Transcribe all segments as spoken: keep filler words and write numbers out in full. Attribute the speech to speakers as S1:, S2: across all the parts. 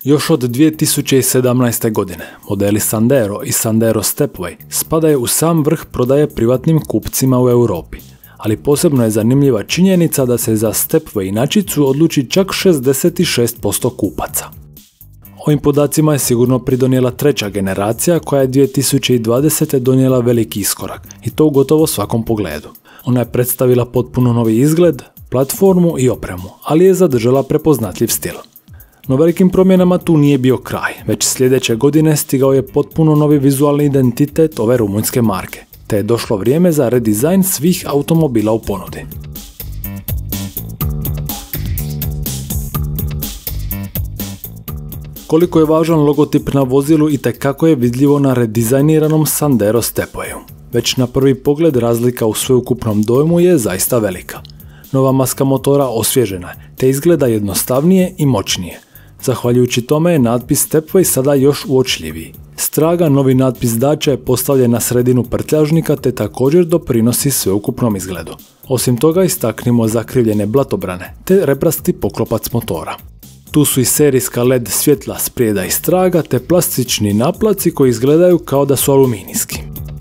S1: Još od dvije tisuće sedamnaeste. godine modeli Sandero i Sandero Stepway spadaju u sam vrh prodaje privatnim kupcima u Europi, ali posebno je zanimljiva činjenica da se za Stepway inačicu odluči čak šezdeset šest posto kupaca. Ovim podacima je sigurno pridonijela treća generacija koja je dvije tisuće dvadesete. donijela veliki iskorak i to u gotovo svakom pogledu. Ona je predstavila potpuno novi izgled, platformu i opremu, ali je zadržala prepoznatljiv stil. No velikim promjenama tu nije bio kraj, već sljedeće godine stigao je potpuno novi vizualni identitet ove rumunjske marke, te je došlo vrijeme za redizajn svih automobila u ponudi. Koliko je važan logotip na vozilu i tekako je vidljivo na redizajniranom Sandero Stepwayu. Već na prvi pogled razlika u sveukupnom dojmu je zaista velika. Nova maska motora osvježena je, te izgleda jednostavnije i moćnije. Zahvaljujući tome je natpis Stepway sada još uočljiviji. Straga novi natpis Dacia je postavljen na sredinu prtljažnika te također doprinosi sveukupnom izgledu. Osim toga istaknimo zakrivljene blatobrane te reprasti poklopac motora. Tu su i serijska L E D svjetla sprijeda i straga te plastični naplaci koji izgledaju kao da su aluminijski.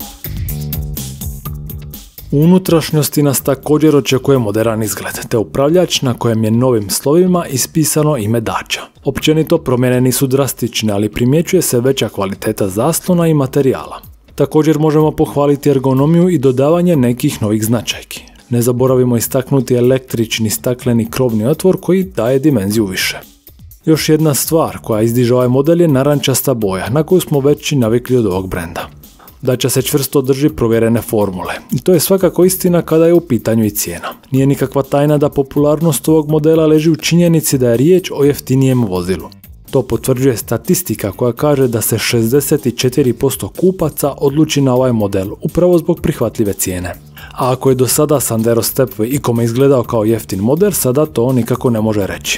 S1: U unutrašnjosti nas također očekuje moderan izgled, te upravljač na kojem je novim slovima ispisano ime Dacia. Općenito promjene nisu drastične, ali primjećuje se veća kvaliteta zaslona i materijala. Također možemo pohvaliti ergonomiju i dodavanje nekih novih značajki. Ne zaboravimo istaknuti električni stakleni krovni otvor koji daje dimenziju više. Još jedna stvar koja izdiže ovaj model je narančasta boja, na koju smo već i navikli od ovog brenda. Dacia se čvrsto drži provjerene formule i to je svakako istina kada je u pitanju i cijena. Nije nikakva tajna da popularnost ovog modela leži u činjenici da je riječ o jeftinijem vozilu. To potvrđuje statistika koja kaže da se šezdeset četiri posto kupaca odluči na ovaj model upravo zbog prihvatljive cijene. A ako je do sada Sandero Stepway ikome izgledao kao jeftin model, sada to nikako ne može reći.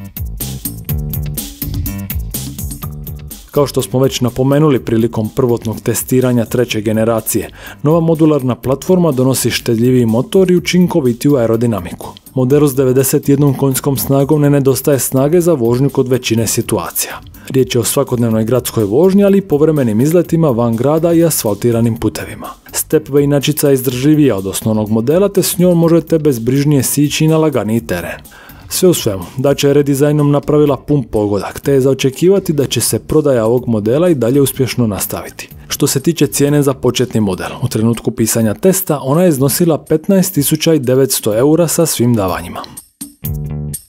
S1: Kao što smo već napomenuli prilikom prvotnog testiranja treće generacije, nova modularna platforma donosi štedljiviji motor i učinkovitiju aerodinamiku. Modelu s devedeset jednom konjskom snagom ne nedostaje snage za vožnju kod većine situacija. Riječ je o svakodnevnoj gradskoj vožnji, ali i povremenim izletima van grada i asfaltiranim putevima. Stepway inačica je izdržljivija od osnovnog modela, te s njom možete bezbrižnije sići na laganiji teren. Sve u svemu, Dacia je redizajnom napravila pun pogodak, te je za očekivati da će se prodaja ovog modela i dalje uspješno nastaviti. Što se tiče cijene za početni model, u trenutku pisanja testa ona je iznosila petnaest tisuća devetsto eura sa svim davanjima.